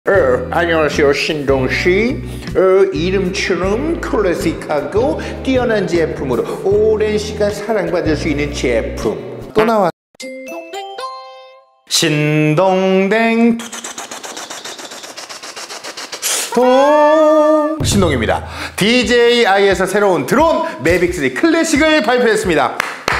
안녕하세요, 신동씨. 이름처럼 클래식하고 뛰어난 제품으로 오랜 시간 사랑받을 수 있는 제품 또 나왔. 신동댕 신동입니다. DJI에서 새로운 드론 매빅 3 클래식을 발표했습니다.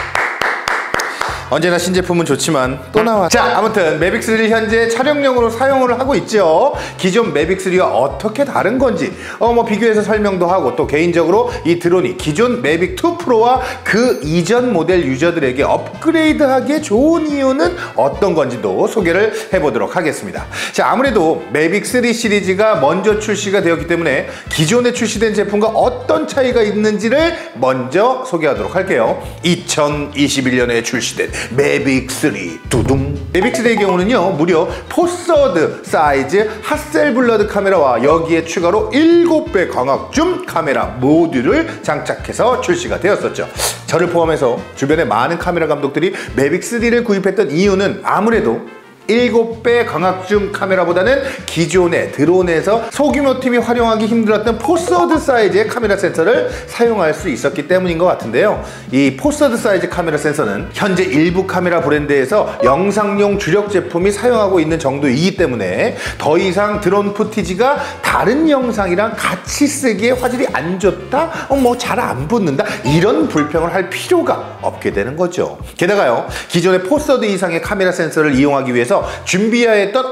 언제나 신제품은 좋지만 또 나와. 자, 아무튼 매빅 3를 현재 촬영용으로 사용을 하고 있죠. 기존 매빅 3와 어떻게 다른 건지 비교해서 설명도 하고, 또 개인적으로 이 드론이 기존 매빅 2 프로와 그 이전 모델 유저들에게 업그레이드하기에 좋은 이유는 어떤 건지도 소개를 해보도록 하겠습니다. 자, 아무래도 매빅 3 시리즈가 먼저 출시가 되었기 때문에 기존에 출시된 제품과 어떤 차이가 있는지를 먼저 소개하도록 할게요. 2021년에 출시된 매빅 3 두둥. 매빅 3의 경우는요, 무려 포서드 사이즈 핫셀 블러드 카메라와 여기에 추가로 7배 광학줌 카메라 모듈을 장착해서 출시가 되었었죠. 저를 포함해서 주변의 많은 카메라 감독들이 매빅 3를 구입했던 이유는 아무래도 7배 광학줌 카메라보다는 기존의 드론에서 소규모 팀이 활용하기 힘들었던 포서드 사이즈의 카메라 센서를 사용할 수 있었기 때문인 것 같은데요. 이 포서드 사이즈 카메라 센서는 현재 일부 카메라 브랜드에서 영상용 주력 제품이 사용하고 있는 정도이기 때문에 더 이상 드론 푸티지가 다른 영상이랑 같이 쓰기에 화질이 안 좋다, 잘 안 붙는다, 이런 불평을 할 필요가 없게 되는 거죠. 게다가요, 기존의 포서드 이상의 카메라 센서를 이용하기 위해서 준비해야 했던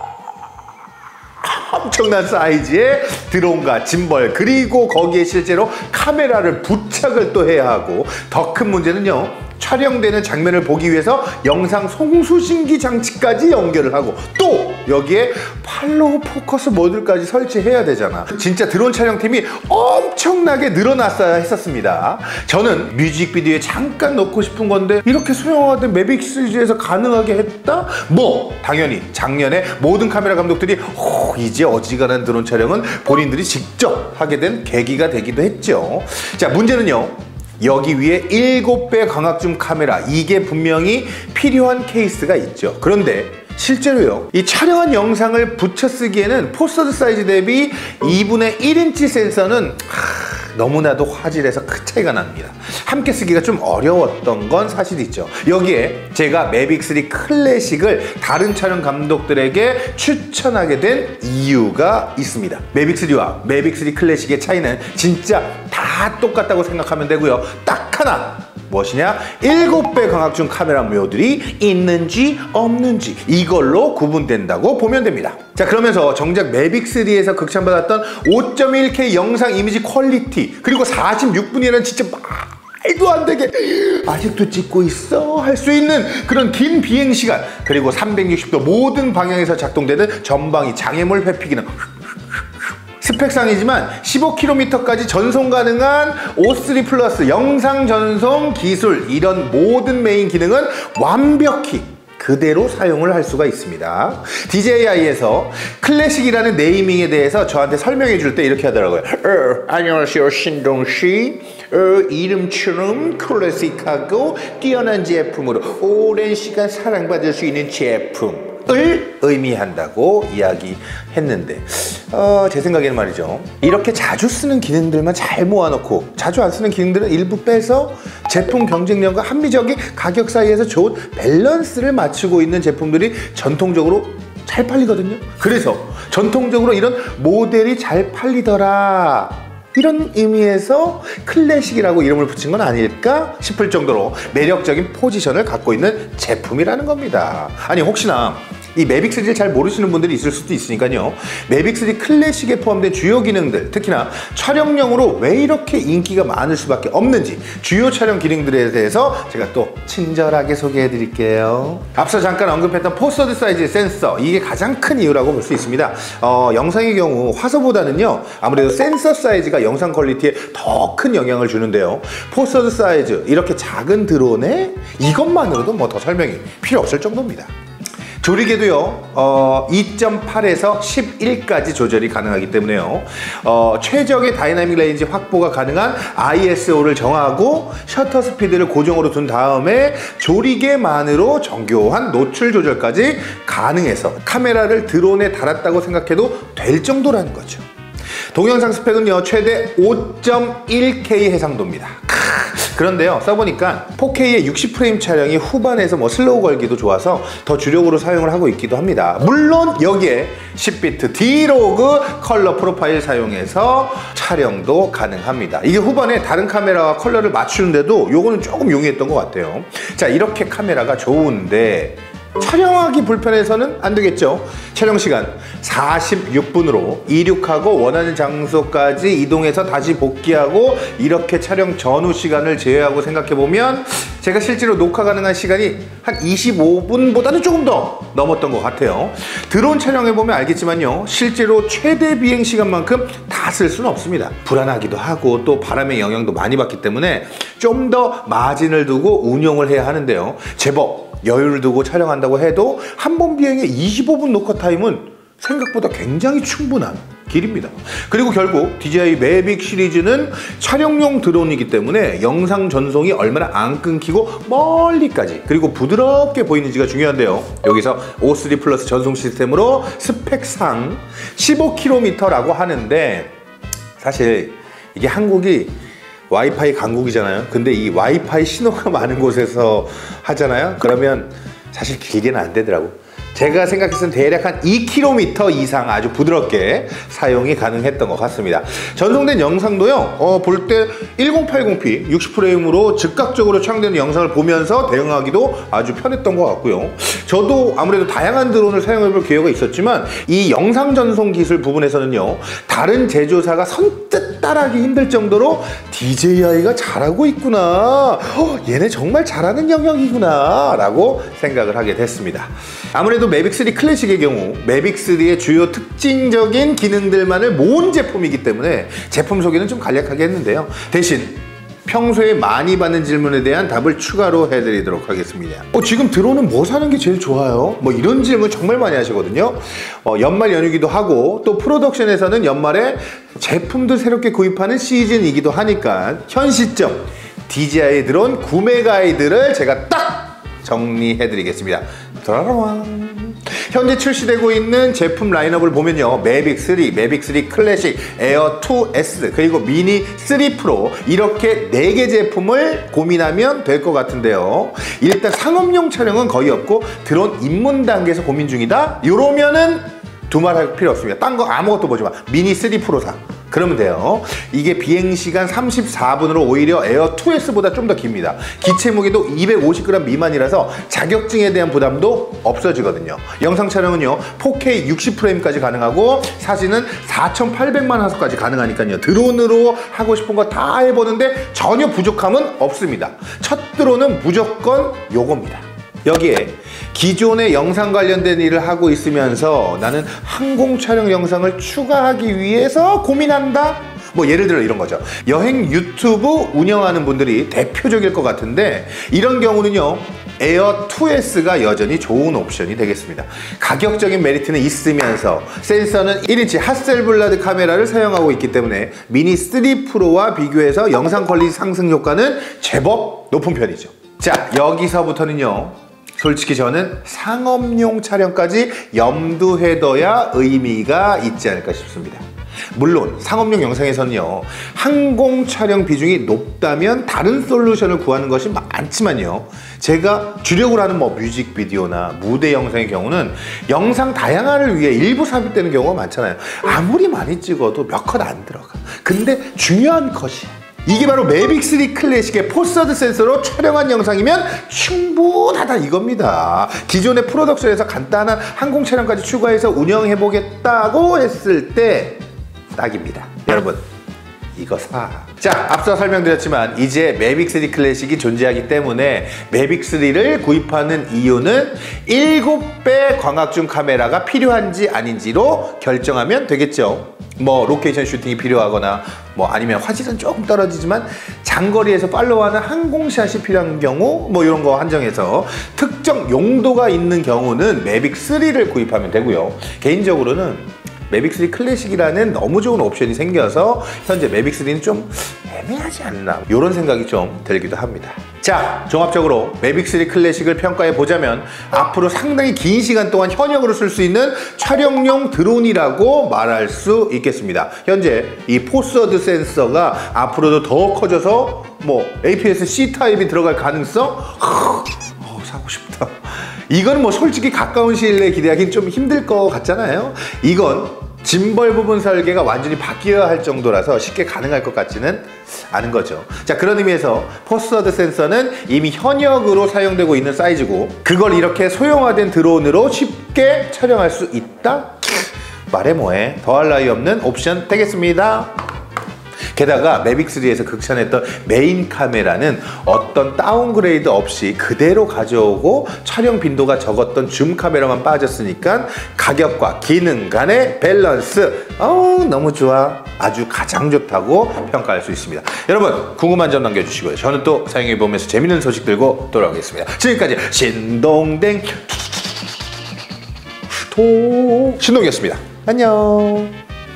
엄청난 사이즈의 드론과 짐벌, 그리고 거기에 실제로 카메라를 부착을 또 해야 하고, 더 큰 문제는요, 촬영되는 장면을 보기 위해서 영상 송수신기 장치까지 연결을 하고, 또 여기에 팔로우 포커스 모듈까지 설치해야 되잖아. 진짜 드론 촬영팀이 엄청나게 늘어났어야 했었습니다. 저는 뮤직비디오에 잠깐 넣고 싶은 건데 이렇게 소형화된 매빅 시리즈에서 가능하게 했다? 당연히 작년에 모든 카메라 감독들이 이제 어지간한 드론 촬영은 본인들이 직접 하게 된 계기가 되기도 했죠. 자, 문제는요, 여기 위에 7배 광학줌 카메라, 이게 분명히 필요한 케이스가 있죠. 그런데 실제로요, 이 촬영한 영상을 붙여 쓰기에는 포서드 사이즈 대비 2분의 1인치 센서는 너무나도 화질에서 큰 차이가 납니다. 함께 쓰기가 좀 어려웠던 건 사실이죠. 여기에 제가 매빅 3 클래식을 다른 촬영 감독들에게 추천하게 된 이유가 있습니다. 매빅 3와 매빅 3 클래식의 차이는 진짜 다 똑같다고 생각하면 되고요. 딱 하나, 무엇이냐? 7배 광학줌 카메라 모듈이 있는지 없는지, 이걸로 구분된다고 보면 됩니다. 자, 그러면서 정작 매빅 3에서 극찬받았던 5.1K 영상 이미지 퀄리티, 그리고 46분이라는 진짜 말도 안 되게 아직도 찍고 있어 할 수 있는 그런 긴 비행시간, 그리고 360도 모든 방향에서 작동되는 전방위 장애물 회피 기능, 스펙상이지만 15km까지 전송 가능한 O3 플러스 영상 전송 기술, 이런 모든 메인 기능은 완벽히 그대로 사용을 할 수가 있습니다. DJI에서 클래식이라는 네이밍에 대해서 저한테 설명해 줄 때 이렇게 하더라고요. 안녕하세요, 신동씨. 이름처럼 클래식하고 뛰어난 제품으로 오랜 시간 사랑받을 수 있는 제품을 의미한다고 이야기했는데, 제 생각에는 말이죠, 이렇게 자주 쓰는 기능들만 잘 모아놓고 자주 안 쓰는 기능들은 일부 빼서 제품 경쟁력과 합리적인 가격 사이에서 좋은 밸런스를 맞추고 있는 제품들이 전통적으로 잘 팔리거든요. 그래서 전통적으로 이런 모델이 잘 팔리더라, 이런 의미에서 클래식이라고 이름을 붙인 건 아닐까 싶을 정도로 매력적인 포지션을 갖고 있는 제품이라는 겁니다. 아니, 혹시나 이 매빅 3를 잘 모르시는 분들이 있을 수도 있으니까요, 매빅 3 클래식에 포함된 주요 기능들, 특히나 촬영용으로 왜 이렇게 인기가 많을 수밖에 없는지 주요 촬영 기능들에 대해서 제가 또 친절하게 소개해 드릴게요. 앞서 잠깐 언급했던 포서드 사이즈 센서, 이게 가장 큰 이유라고 볼 수 있습니다. 영상의 경우 화소보다는요, 아무래도 센서 사이즈가 영상 퀄리티에 더 큰 영향을 주는데요, 포서드 사이즈, 이렇게 작은 드론에 이것만으로도 더 설명이 필요 없을 정도입니다. 조리개도요 2.8에서 11까지 조절이 가능하기 때문에요 최적의 다이나믹 레인지 확보가 가능한 ISO를 정하고 셔터 스피드를 고정으로 둔 다음에 조리개만으로 정교한 노출 조절까지 가능해서 카메라를 드론에 달았다고 생각해도 될 정도라는 거죠. 동영상 스펙은요 최대 5.1K 해상도입니다. 그런데요 써보니까 4K의 60프레임 촬영이 후반에서 슬로우 걸기도 좋아서 더 주력으로 사용을 하고 있기도 합니다. 물론 여기에 10비트 D-Log 컬러 프로파일 사용해서 촬영도 가능합니다. 이게 후반에 다른 카메라와 컬러를 맞추는데도 요거는 조금 용이했던 것 같아요. 자, 이렇게 카메라가 좋은데 촬영하기 불편해서는 안 되겠죠. 촬영 시간 46분으로 이륙하고 원하는 장소까지 이동해서 다시 복귀하고 이렇게 촬영 전후 시간을 제외하고 생각해보면 제가 실제로 녹화 가능한 시간이 한 25분보다는 조금 더 넘었던 것 같아요. 드론 촬영해보면 알겠지만요 실제로 최대 비행 시간만큼 다 쓸 수는 없습니다. 불안하기도 하고 또 바람의 영향도 많이 받기 때문에 좀 더 마진을 두고 운용을 해야 하는데요 제법 여유를 두고 촬영한다고 해도 한 번 비행의 25분 녹화 타임은 생각보다 굉장히 충분한 길입니다. 그리고 결국 DJI 매빅 시리즈는 촬영용 드론이기 때문에 영상 전송이 얼마나 안 끊기고 멀리까지 그리고 부드럽게 보이는지가 중요한데요. 여기서 O3 플러스 전송 시스템으로 스펙상 15km라고 하는데 사실 이게 한국이 와이파이 강국이잖아요. 근데 이 와이파이 신호가 많은 곳에서 하잖아요. 그러면 사실 길게는 안 되더라고. 제가 생각했을 때 대략 한 2km 이상 아주 부드럽게 사용이 가능했던 것 같습니다. 전송된 영상도요 볼 때 1080p 60프레임으로 즉각적으로 촬영되는 영상을 보면서 대응하기도 아주 편했던 것 같고요. 저도 아무래도 다양한 드론을 사용해 볼 기회가 있었지만 이 영상 전송 기술 부분에서는요 다른 제조사가 선뜻 따라하기 힘들 정도로 DJI가 잘하고 있구나, 얘네 정말 잘하는 영역이구나 라고 생각을 하게 됐습니다. 아무래도 매빅3 클래식의 경우 매빅3의 주요 특징적인 기능들만을 모은 제품이기 때문에 제품 소개는 좀 간략하게 했는데요. 대신 평소에 많이 받는 질문에 대한 답을 추가로 해드리도록 하겠습니다. 지금 드론은 뭐 사는 게 제일 좋아요? 이런 질문 정말 많이 하시거든요. 연말 연휴기도 하고 또 프로덕션에서는 연말에 제품들 새롭게 구입하는 시즌이기도 하니까 현 시점 DJI 드론 구매 가이드를 제가 딱 정리해드리겠습니다. 드라라왕. 현재 출시되고 있는 제품 라인업을 보면요 매빅3, 매빅3 클래식, 에어2S 그리고 미니 3 프로 이렇게 4개 제품을 고민하면 될 것 같은데요. 일단 상업용 촬영은 거의 없고 드론 입문 단계에서 고민 중이다? 이러면은 두말할 필요 없습니다. 딴 거 아무것도 보지 마. 미니 3 프로 사. 그러면 돼요. 이게 비행시간 34분으로 오히려 에어2S보다 좀 더 깁니다. 기체 무게도 250g 미만이라서 자격증에 대한 부담도 없어지거든요. 영상 촬영은요 4K 60프레임까지 가능하고 사진은 4800만 화소까지 가능하니까요 드론으로 하고 싶은 거 다 해보는데 전혀 부족함은 없습니다. 첫 드론은 무조건 요겁니다. 여기에 기존의 영상 관련된 일을 하고 있으면서 나는 항공 촬영 영상을 추가하기 위해서 고민한다? 예를 들어 이런 거죠. 여행 유튜브 운영하는 분들이 대표적일 것 같은데 이런 경우는요 에어2S가 여전히 좋은 옵션이 되겠습니다. 가격적인 메리트는 있으면서 센서는 1인치 하셀블라드 카메라를 사용하고 있기 때문에 미니 3 프로와 비교해서 영상 퀄리티 상승 효과는 제법 높은 편이죠. 자, 여기서부터는요 솔직히 저는 상업용 촬영까지 염두해둬야 의미가 있지 않을까 싶습니다. 물론 상업용 영상에서는요 항공 촬영 비중이 높다면 다른 솔루션을 구하는 것이 많지만요 제가 주력으로 하는 뮤직비디오나 무대 영상의 경우는 영상 다양화를 위해 일부 삽입되는 경우가 많잖아요. 아무리 많이 찍어도 몇 컷 안 들어가. 근데 중요한 컷이 이게 바로 매빅3 클래식의 포서드 센서로 촬영한 영상이면 충분하다 이겁니다. 기존의 프로덕션에서 간단한 항공 촬영까지 추가해서 운영해보겠다고 했을 때 딱입니다. 여러분 이거 사. 자, 앞서 설명드렸지만 이제 매빅3 클래식이 존재하기 때문에 매빅3를 구입하는 이유는 7배 광학줌 카메라가 필요한지 아닌지로 결정하면 되겠죠. 로케이션 슈팅이 필요하거나 아니면 화질은 조금 떨어지지만 장거리에서 팔로우하는 항공샷이 필요한 경우 이런 거 한정해서 특정 용도가 있는 경우는 매빅 3를 구입하면 되고요. 개인적으로는 매빅 3 클래식이라는 너무 좋은 옵션이 생겨서 현재 매빅 3는 좀 애매하지 않나, 이런 생각이 좀 들기도 합니다. 자, 종합적으로 매빅 3 클래식을 평가해 보자면 앞으로 상당히 긴 시간 동안 현역으로 쓸 수 있는 촬영용 드론이라고 말할 수 있겠습니다. 현재 이 포스워드 센서가 앞으로도 더 커져서 뭐 APS-C 타입이 들어갈 가능성? 사고 싶다. 이건 뭐 솔직히 가까운 시일 내에 기대하기는 좀 힘들 것 같잖아요. 이건 짐벌 부분 설계가 완전히 바뀌어야 할 정도라서 쉽게 가능할 것 같지는 않은 거죠. 자, 그런 의미에서 포스워드 센서는 이미 현역으로 사용되고 있는 사이즈고, 그걸 이렇게 소형화된 드론으로 쉽게 촬영할 수 있다? 말해 뭐해, 더할 나위 없는 옵션 되겠습니다. 게다가 매빅3에서 극찬했던 메인 카메라는 어떤 다운그레이드 없이 그대로 가져오고 촬영 빈도가 적었던 줌 카메라만 빠졌으니까 가격과 기능 간의 밸런스 너무 좋아, 아주 가장 좋다고 평가할 수 있습니다. 여러분, 궁금한 점 남겨주시고요. 저는 또 사용해보면서 재밌는 소식 들고 돌아오겠습니다. 지금까지 신동댕 신동이었습니다. 안녕.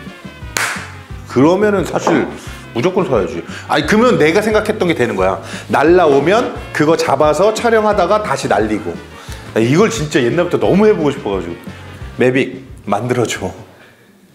그러면은 사실 무조건 사야지. 아니, 그러면 내가 생각했던 게 되는 거야. 날라오면 그거 잡아서 촬영하다가 다시 날리고. 이걸 진짜 옛날부터 너무 해보고 싶어가지고. 매빅 만들어줘.